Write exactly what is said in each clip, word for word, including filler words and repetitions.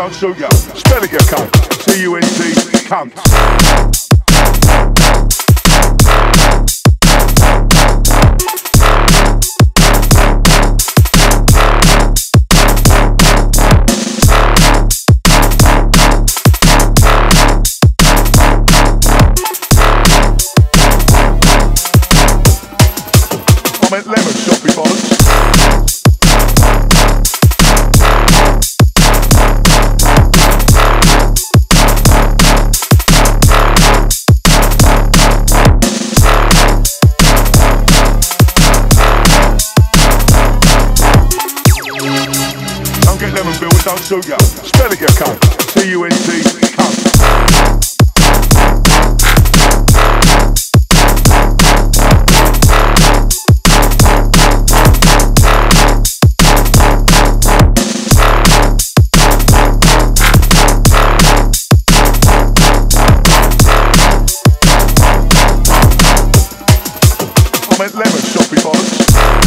without sugar. Spell it, you cunt. C U N T, cunt. I meant lemon, shoppy bollocks. Don't get lemon bill without sugar. Spell it, you cunt. C U N T, cunt. I meant lemon, shoppy bollocks.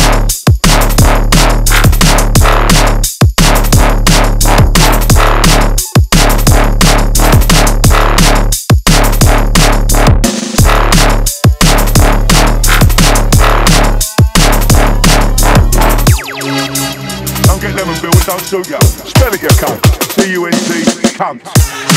Don't get lemon bill without sugar. Spell it, you cunt. C U N T, cunt.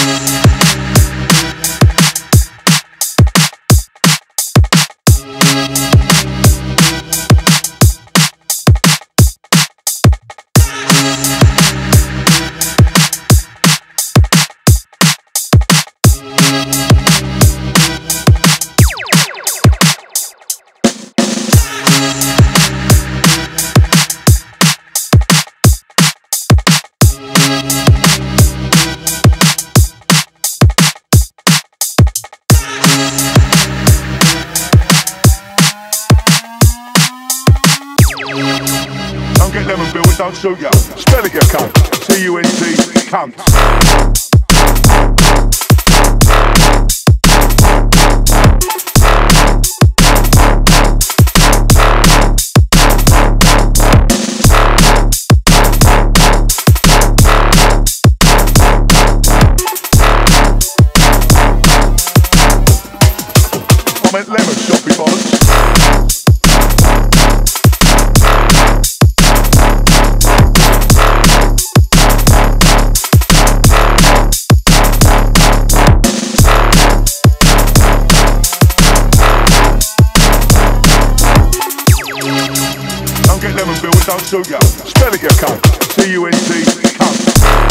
Don't get lemon bill without sugar. Spell it, you cunt. C U N T, cunt. I meant lemon, shoppy bollocks. Don't get lemon bill without sugar. Spell it, you cunt. C U N T, cunt.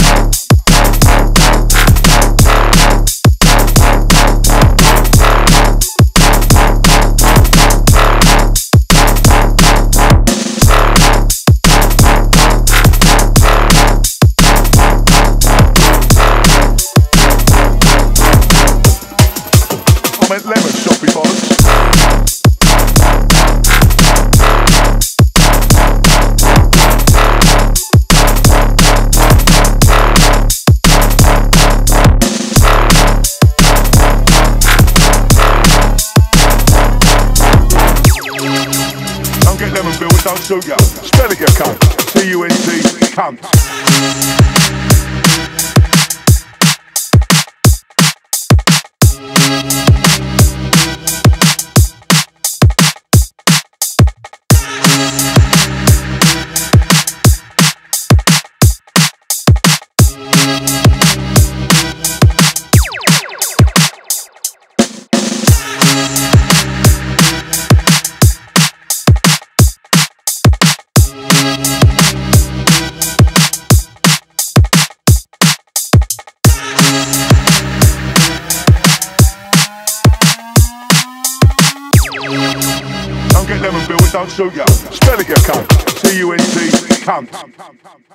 I meant lemon, shoppy bollocks. Don't get lemon bill without sugar. Spell it, you cunt. C U N T, cunt. Don't get lemon bill without sugar. Spell it, you cunt. C U N T, cunt.